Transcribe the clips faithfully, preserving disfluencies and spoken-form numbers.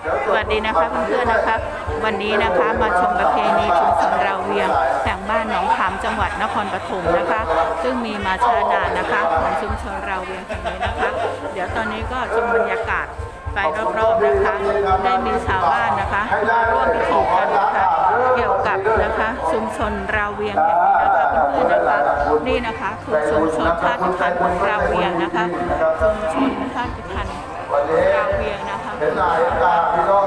สวัสดีนะคะเพื่อนๆนะคะวันนี้นะคะมาชมประเพณีชุมชนเราเวียงแห่งบ้านหนองขามจังหวัดนครปฐมนะคะซึ่งมีมาช้านานนะคะของชุมชนเราเวียงแห่งนี้นะคะเดี๋ยวตอนนี้ก็ชมบรรยากาศไปรอบๆนะคะได้มีชาวบ้านนะคะมาร่วมพิธีกันนะคะเกี่ยวกับนะคะชุมชนเราเวียงแห่งนี้นะคะเพื่อนๆนะคะนี่นะคะคือชุมชนชาติพันธุ์เราเวียงนะคะชุมชนชาติพันธุ์เราเวียงนะคะนะคะ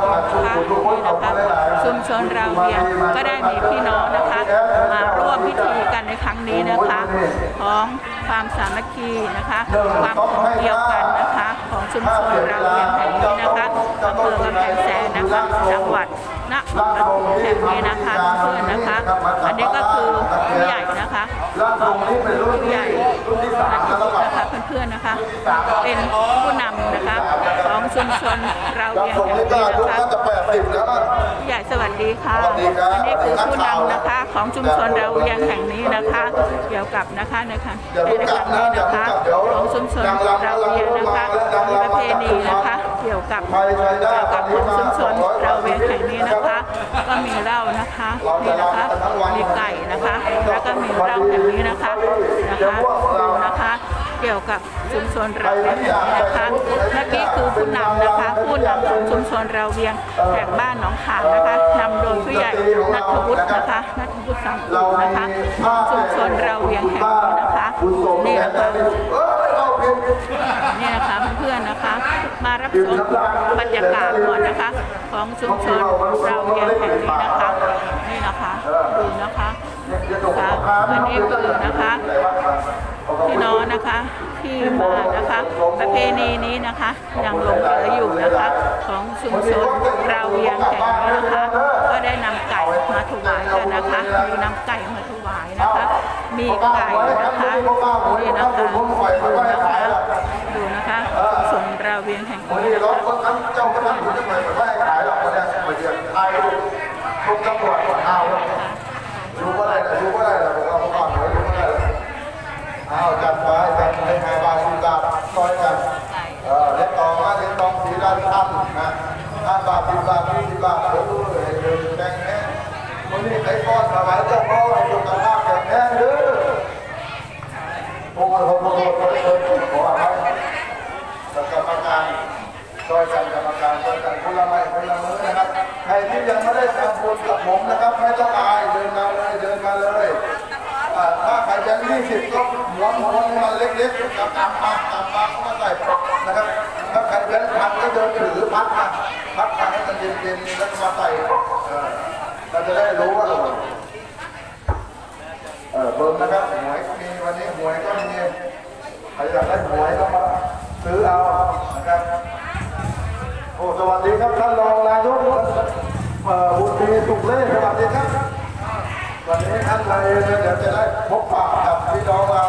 ชุมชนเราเวียงก็ได้มีพี่น้องนะคะมาร่วมพิธีกันในครั้งนี้นะคะของความสามัคคีนะคะความเดียวกันนะคะของชุมชนเราเวียงแห่งนี้นะคะอำเภอกำแพงแสนนะคะจังหวัดนครปฐมแห่งนี้นะคะเพื่อนนะคะอันนี้ก็คือผู้ใหญ่นะคะของผู้ใหญ่นะคะเพื่อนๆนะคะเป็นผู้นำนะคะของชุมชนเราเวียงแห่งนี้นะคะผู้ใหญ่สวัสดีค่ะอันนี้คือผู้นำนะคะของชุมชนเราเวียงแห่งนี้นะคะเกี่ยวกับนะคะนะคะในครั้งนี้นะคะของชุมชนเราเวียงนะคะมีประเพณีนะคะเกี่ยวกับเกี่ยวกับของชุมชนเราเวียงแห่งนี้นะคะก็มีเหล้านะคะนี่นะคะมีไก่นะคะแล้วก็มีเหล้าแห่งนี้นะคะนะคะดูนะคะเกี่ยวกับชุมชนเราเวียงนะคะเมื่อกี้คือผู้นำนะคะผู้นำของชุมชนเราเวียงแห่งบ้านหนองขามนะคะนำโดยผู้ใหญ่ณัฐวุฒินะคะณัฐวุฒิสังกูนะคะชุมชนเราเวียงแห่งนี้นะคะนี่นะคะนี่นะคะเพื่อนๆนะคะมารับชมบรรยากาศก่อนนะคะของชุมชนเราเวียงแห่งนี้นะคะนี่นะคะดูนะคะอันนี้คือนะคะพี่น้องนะคะที่มานะคะประเพณีนี้นะคะยังหลงเหลืออยู่นะคะของชุมชนเราเวียงแห่งนี้นะคะก็ได้นำไก่มาถวายกันนะคะมีนำไก่มาถวายนะคะมีไก่นะคะนี่นะคะดูนะคะดูนะคะชุมชนเราเวียงแห่งนี้นะคะเจ้าก็ต้องอยู่ที่ไหนไม่ให้ขายหรอกคนเนี้ยมาเยือนไทยทุกตำรวจเอารู้ว่าอะไรรู้ว่าอะไรเราก่อนเลยรู้ว่าอะไรเอาจัดไว้จัดให้ห้าบาทสิบบาทซอยกันเออเล็กตองนะเล็กตองสีด้านข้างนะห้าบาทสิบบาทยี่สิบบาทเออเออแดงแห้งคนนี้ไอ้ก้อนถวายเจ้าพ่อให้สุขภาพแข็งแรงเด้อโอ้โหโอ้โหโอ้โหขออภัยกับกรรมการซอยกันกรรมการซอยกันคนละไม้คนละมือนะครับใครที่ยังไม่ได้ทำบุญกับผมนะครับไม่ต้องอายเดินมาเลยเดินมาเลยถ้าใครยังยี่สิบก็ม้วนม้วนมันเล็กๆกับตามมาตามมาก็มาใส่ปลอกนะครับถ้าใครเป็นพันก็เดินถือพัดมาพัดมาให้มันเย็นๆแล้วก็มาใส่เราจะได้รู้ว่าเออเบิ่มนะครับหวยก็มีวันนี้หวยก็มีใครอยากได้หวยก็มาซื้อเอานะครับโอ้สวัสดีครับท่านรองนายกเอ่อบุญมีสุขเล่สวัสดีครับวันนี้ท่านนายเดี๋ยวจะได้พบปะกับพี่น้องเรา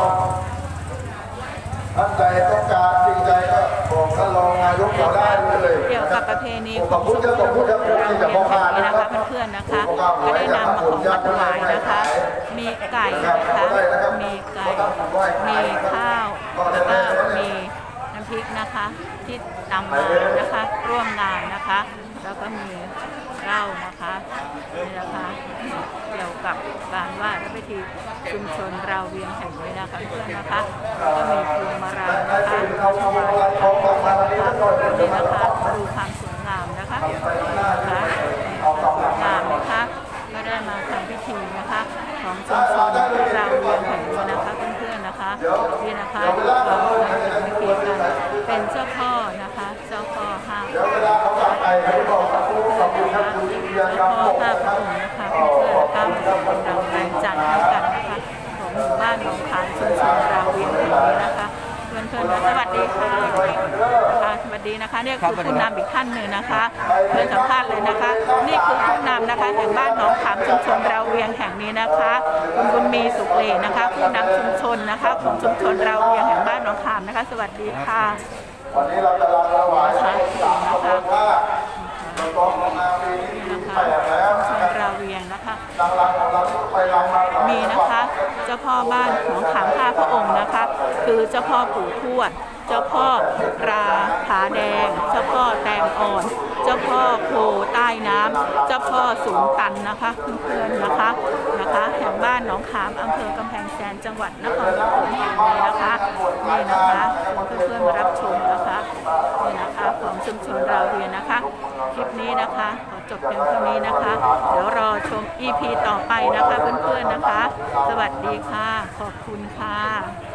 ท่านใดต้องการจริงใจก็บอกท่านรองนายกเราได้เลยเกี่ยวกับประเพณีของชุมชนเราเวียงแห่งนี้นะคะเพื่อนๆนะคะก็ได้นำของมาถวายนะคะมีไก่นะคะมีไก่มีข้าวแล้วก็มีน้ำพริกนะคะที่นำมานะคะร่วมงานนะคะแล้วก็มีเหล้านะคะนี่นะคะเกี่ยวกับการไหว้พระพิธีชุมชนเราเวียงแห่งนี้นะคะเพื่อนนะคะก็มีพวงมาลัยนะคะถวายนะคะนี่นะคะดูความสวยงามนะคะนะคะความสวยงามนะคะก็ได้มาทำพิธีนะคะของชุมชนเราเวียงแห่งนี้นะคะเพื่อนๆนะคะนี่นะคะเราทำพิธีกันเป็นเจ้าพ่อนะคะเจ้าพ่อห้าเจ้าพ่อห้าพระองค์นะคะเพื่อนๆนะคะเราแรงจันทร์ให้กันนะคะของหมู่บ้านหนองขามชุมชนเราเวียงแห่งนี้นะคะเพื่อนๆสวัสดีค่ะสวัสดีนะคะนี่คือผู้นำอีกท่านหนึ่งนะคะเพื่อนสัมภาษณ์เลยนะคะนี่คือผู้นำนะคะแห่งบ้านหนองขามชุมชนเราเวียงแห่งนี้นะคะคุณบุญมีสุขเลนะคะผู้นำชุมชนนะคะของชุมชนเราเวียงแห่งบ้านหนองขามนะคะสวัสดีค่ะวันนี้เราจะรำถวายนะคะนะคะชุมชนเราเวียงนะคะมีนะคะเจ้าพ่อบ้านของขามห้าพระองค์นะคะคือเจ้าพ่อปู่ทวดเจ้าพ่อราผาแดงเจ้าพ่อแตงอ่อนเจ้าพ่อโพใต้น้ำเจ้าพ่อสูงตันนะคะเพื่อนๆนะคะนะคะแห่งบ้านหนองขามอำเภอกำแพงแสนจังหวัดนครปฐมแห่งนี้นะคะนี่นะคะเพื่อนๆมารับชมนะคะนี่นะคะของชุมชนเราเรียนนะคะคลิปนี้นะคะขอจบเพียงเท่านี้นะคะเดี๋ยวรอชม อี พี ต่อไปนะคะเพื่อนๆนะคะสวัสดีค่ะขอบคุณค่ะ